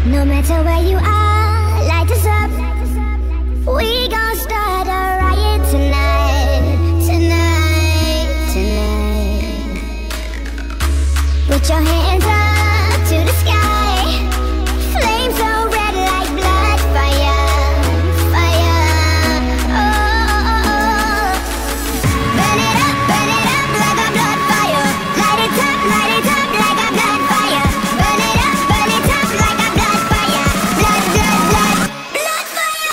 No matter where you are, light us up. We gon' start a riot tonight, tonight, tonight. Put your hands up to the sky. Flames so red like blood, fire, fire. Oh, burn it up like a blood fire. Light it up like a blood fire. Burn it up like a blood fire. Blood, blood, blood, blood fire.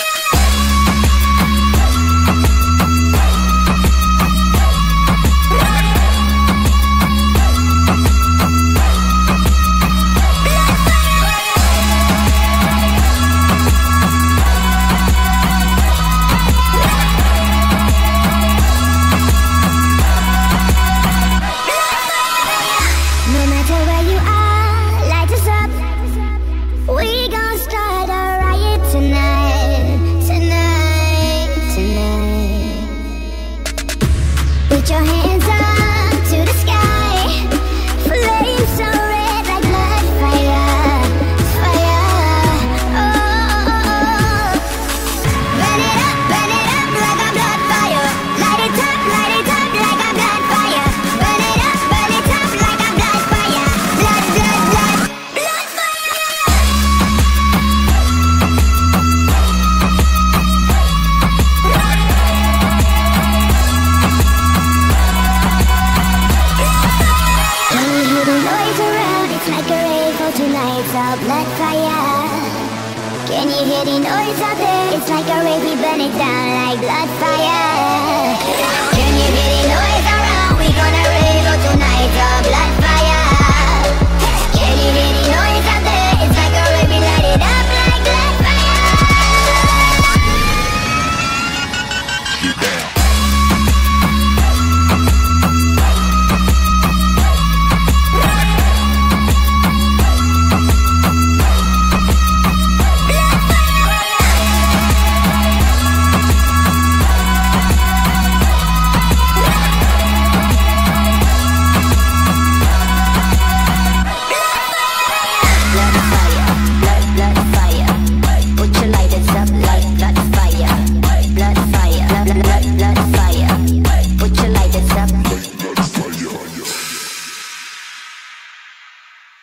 No matter where you are, light us up. We gon' start a riot tonight, tonight, tonight. Put your hands up to the sky. Flames so red like blood, fire, fire. Oh, burn it up like a blood fire. Light it up like a blood fire. Burn it up like a blood fire. Blood, blood, blood, blood fire. Can you hear the noise around? It's like a rave of tonight's our blood fire. Can you hear the noise out there? It's like a rave, we burn it down like blood fire. Can you hear the noise?